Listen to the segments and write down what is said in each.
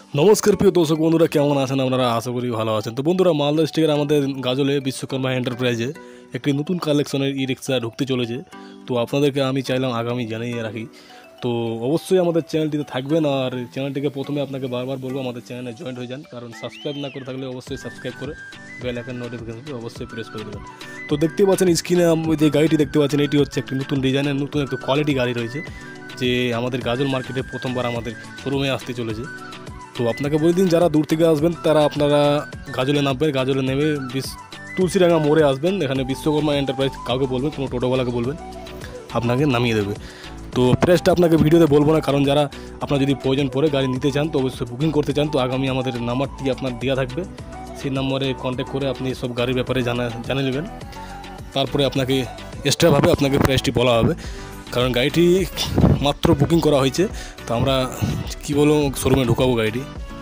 নমস্কার প্রিয় দর্শক বন্ধুরা, কেমন আছেন আপনারা? আশা করি ভালো আছেন। তো বন্ধুরা, মালদা ডিস্ট্রিক্টের আমাদের গাজলে বিশ্বকর্মা এন্টারপ্রাইজে একটি নতুন কালেকশনের ই রিক্সা ঢুকতে চলেছে। তো আপনাদেরকে আমি চাইলাম আগামী জানিয়ে রাখি। তো অবশ্যই আমাদের চ্যানেলটিতে থাকবেন, আর চ্যানেলটিকে প্রথমে আপনাকে বারবার বলবো আমাদের চ্যানেলে জয়েন্ট হয়ে যান, কারণ সাবস্ক্রাইব না করে থাকলে অবশ্যই সাবস্ক্রাইব করে বেল আইকন নোটিফিকেশনটি অবশ্যই প্রেস করে দেবেন। তো দেখতে পাচ্ছেন স্ক্রিনে যে গাড়িটি দেখতে পাচ্ছেন, এটি হচ্ছে একটি নতুন ডিজাইনের নতুন একটু কোয়ালিটি গাড়ি রয়েছে, যে আমাদের গাজল মার্কেটে প্রথমবার আমাদের শোরুমে আসতে চলেছে। তো আপনাকে বলে দিন, যারা দূর থেকে আসবেন তারা আপনারা গাজলে নামবেন, গাজলে নেমে তুলসীডাঙ্গা মোড়ে আসবেন। এখানে বিশ্বকর্মা এন্টারপ্রাইজ কাউকে বলবেন, কোনো টোটোওয়ালাকে বলবেন, আপনাকে নামিয়ে দেবে। তো প্রাইসটা আপনাকে ভিডিওতে বলবো না, কারণ যারা আপনার যদি প্রয়োজন পড়ে গাড়ি নিতে চান তো অবশ্যই বুকিং করতে চান, তো আগামী আমাদের নাম্বারটি আপনার দেওয়া থাকবে, সেই নম্বরে কন্ট্যাক্ট করে আপনি সব গাড়ির ব্যাপারে জানিয়ে নেবেন। তারপরে আপনাকে এক্সট্রাভাবে আপনাকে প্রাইসটি বলা হবে, কারণ গাড়িটি মাত্র বুকিং করা হয়েছে। তো আমরা কী বলবো, শোরুমে ঢুকাবো গাড়িটি।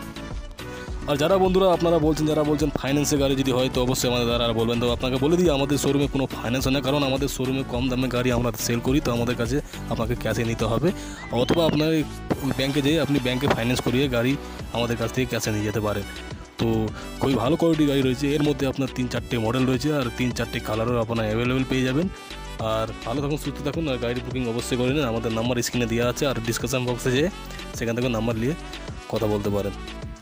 আর যারা বন্ধুরা আপনারা যারা বলছেন ফাইন্যান্সে গাড়ি যদি হয় তো অবশ্যই আমাদের দ্বারা বলবেন। তো আপনাকে বলে দিই, আমাদের শোরুমে কোনো ফাইন্যান্স হয় না, কারণ আমাদের শোরুমে কম দামে গাড়ি আমরা সেল করি। তো আমাদের কাছে আপনাকে ক্যাশে নিতে হবে, অথবা আপনার ব্যাংকে যেয়ে আপনি ব্যাংকে ফাইন্যান্স করিয়ে গাড়ি আমাদের কাছ থেকে ক্যাশে নিয়ে যেতে পারেন। তো খুবই ভালো কোয়ালিটি গাড়ি রয়েছে, এর মধ্যে আপনার 3-4টে মডেল রয়েছে, আর 3-4টে কালারও আপনার অ্যাভেলেবেল পেয়ে যাবেন। আর ভালো থাকুন, সুস্থ থাকুন, আর গাড়ি বুকিং অবশ্যই করে নিন। আমাদের নাম্বার স্ক্রিনে দেওয়া আছে, আর ডিসকাশন বক্সে যেয়ে সেখান থেকে নাম্বার নিয়ে কথা বলতে পারেন।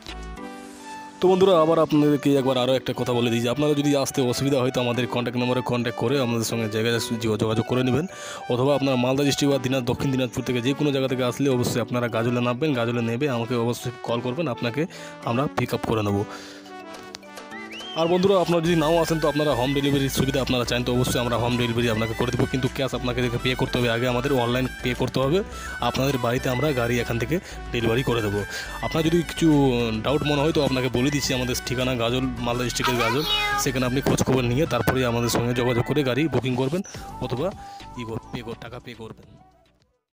তো বন্ধুরা, আবার আপনাদেরকে একবার আরও একটা কথা বলে দিই, যে আপনারা যদি আসতে অসুবিধা হয় তো আমাদের কন্ট্যাক্ট নম্বরে কন্ট্যাক্ট করে আমাদের সঙ্গে যোগাযোগ করে নেবেন, অথবা আপনার মালদা ডিস্ট্রিক্ট বা দক্ষিণ দিনাজপুর থেকে যে কোনো জায়গা থেকে আসলে অবশ্যই আপনারা গাজলে নামবেন, গাজলে নেবে আমাকে অবশ্যই কল করবেন, আপনাকে আমরা পিক আপ করে নেব। আর বন্ধুরা, আপনারা যদি নাও আসেন তো আপনারা হোম ডেলিভারির সুবিধা আপনারা চান তো অবশ্যই আমরা হোম ডেলিভারি আপনাকে করে দেবো, কিন্তু ক্যাশ আপনাকে পে করতে হবে, আগে আমাদের অনলাইন পে করতে হবে। আপনাদের বাড়িতে আমরা গাড়ি এখান থেকে ডেলিভারি করে দেবো। আপনার যদি কিছু ডাউট মনে হয় তো আপনাকে বলে দিচ্ছি, আমাদের ঠিকানা গাজল, মালদা ডিস্ট্রিক্টের গাজল। সেখানে আপনি খোঁজখবর নিয়ে তারপরে আমাদের সঙ্গে যোগাযোগ করে গাড়ি বুকিং করবেন, অথবা টাকা পে করবেন।